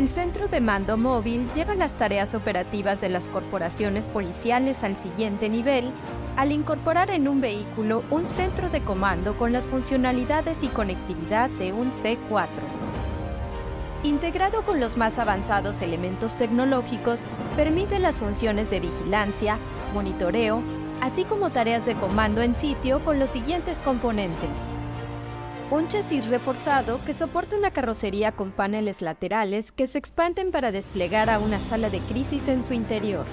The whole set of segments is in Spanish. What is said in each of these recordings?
El Centro de Mando Móvil lleva las tareas operativas de las corporaciones policiales al siguiente nivel al incorporar en un vehículo un centro de comando con las funcionalidades y conectividad de un C4. Integrado con los más avanzados elementos tecnológicos, permite las funciones de vigilancia, monitoreo, así como tareas de comando en sitio con los siguientes componentes. Un chasis reforzado que soporta una carrocería con paneles laterales que se expanden para desplegar a una sala de crisis en su interior.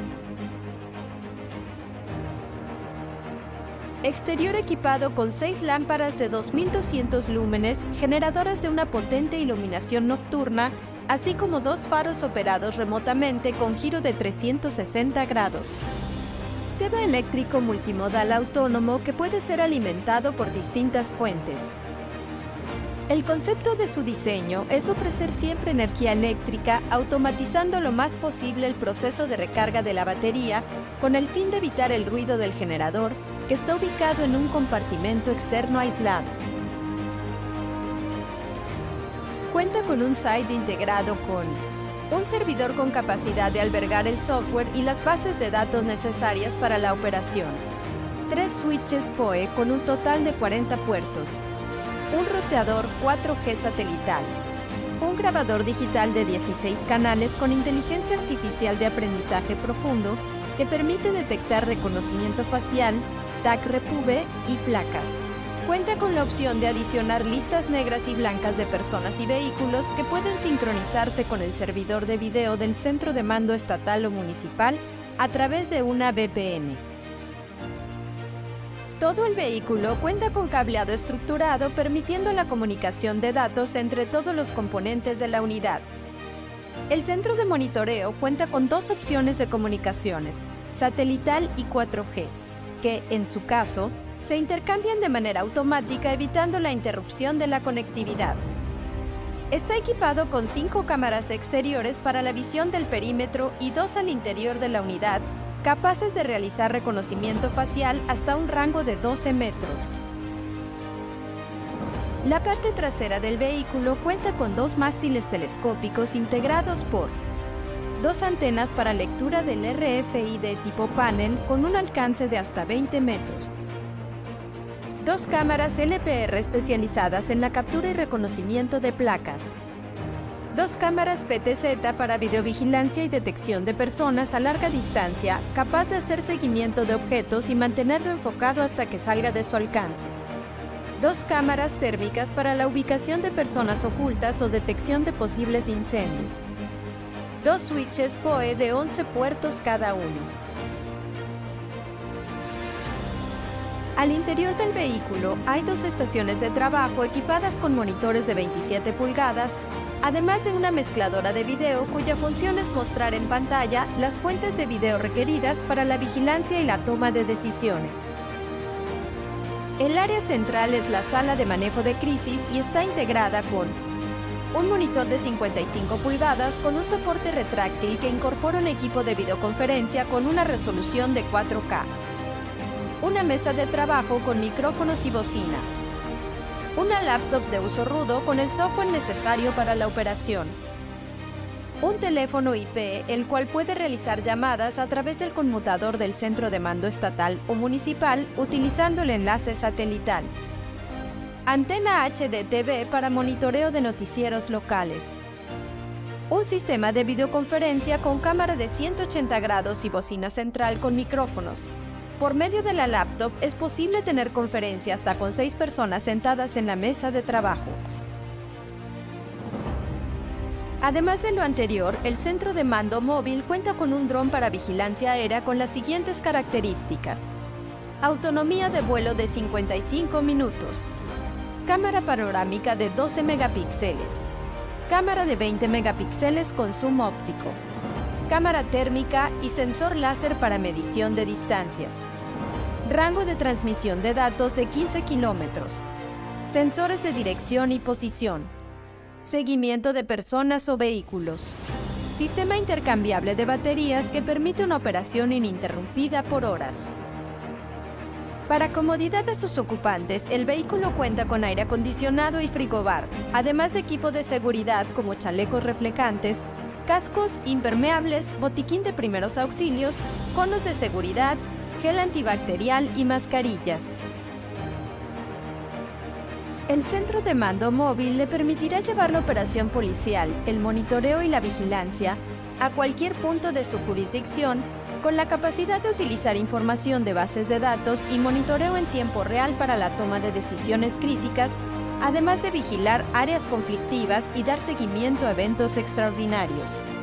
Exterior equipado con 6 lámparas de 2200 lúmenes, generadoras de una potente iluminación nocturna, así como 2 faros operados remotamente con giro de 360 grados. Sistema eléctrico multimodal autónomo que puede ser alimentado por distintas fuentes. El concepto de su diseño es ofrecer siempre energía eléctrica, automatizando lo más posible el proceso de recarga de la batería con el fin de evitar el ruido del generador, que está ubicado en un compartimento externo aislado. Cuenta con un SAID integrado con un servidor con capacidad de albergar el software y las bases de datos necesarias para la operación, 3 switches PoE con un total de 40 puertos, un roteador 4G satelital, un grabador digital de 16 canales con inteligencia artificial de aprendizaje profundo que permite detectar reconocimiento facial, tag repube y placas. Cuenta con la opción de adicionar listas negras y blancas de personas y vehículos que pueden sincronizarse con el servidor de video del centro de mando estatal o municipal a través de una VPN. Todo el vehículo cuenta con cableado estructurado permitiendo la comunicación de datos entre todos los componentes de la unidad. El centro de monitoreo cuenta con 2 opciones de comunicaciones, satelital y 4G, que, en su caso, se intercambian de manera automática evitando la interrupción de la conectividad. Está equipado con 5 cámaras exteriores para la visión del perímetro y 2 al interior de la unidad, capaces de realizar reconocimiento facial hasta un rango de 12 metros. La parte trasera del vehículo cuenta con 2 mástiles telescópicos integrados por 2 antenas para lectura del RFI de tipo panel con un alcance de hasta 20 metros, 2 cámaras LPR especializadas en la captura y reconocimiento de placas, 2 cámaras PTZ para videovigilancia y detección de personas a larga distancia, capaz de hacer seguimiento de objetos y mantenerlo enfocado hasta que salga de su alcance, 2 cámaras térmicas para la ubicación de personas ocultas o detección de posibles incendios, 2 switches PoE de 11 puertos cada uno. Al interior del vehículo hay 2 estaciones de trabajo equipadas con monitores de 27 pulgadas, además de una mezcladora de video cuya función es mostrar en pantalla las fuentes de video requeridas para la vigilancia y la toma de decisiones. El área central es la sala de manejo de crisis y está integrada con un monitor de 55 pulgadas con un soporte retráctil que incorpora un equipo de videoconferencia con una resolución de 4K, una mesa de trabajo con micrófonos y bocina, una laptop de uso rudo con el software necesario para la operación, un teléfono IP el cual puede realizar llamadas a través del conmutador del centro de mando estatal o municipal utilizando el enlace satelital, antena HDTV para monitoreo de noticieros locales, un sistema de videoconferencia con cámara de 180 grados y bocina central con micrófonos. Por medio de la laptop es posible tener conferencia hasta con 6 personas sentadas en la mesa de trabajo. Además de lo anterior, el centro de mando móvil cuenta con un dron para vigilancia aérea con las siguientes características: autonomía de vuelo de 55 minutos, cámara panorámica de 12 megapíxeles, cámara de 20 megapíxeles con zoom óptico, cámara térmica y sensor láser para medición de distancias, rango de transmisión de datos de 15 kilómetros, sensores de dirección y posición, seguimiento de personas o vehículos, sistema intercambiable de baterías que permite una operación ininterrumpida por horas. Para comodidad de sus ocupantes, el vehículo cuenta con aire acondicionado y frigobar, además de equipo de seguridad como chalecos reflejantes, cascos impermeables, botiquín de primeros auxilios, conos de seguridad, gel antibacterial y mascarillas. El centro de mando móvil le permitirá llevar la operación policial, el monitoreo y la vigilancia a cualquier punto de su jurisdicción, con la capacidad de utilizar información de bases de datos y monitoreo en tiempo real para la toma de decisiones críticas, además de vigilar áreas conflictivas y dar seguimiento a eventos extraordinarios.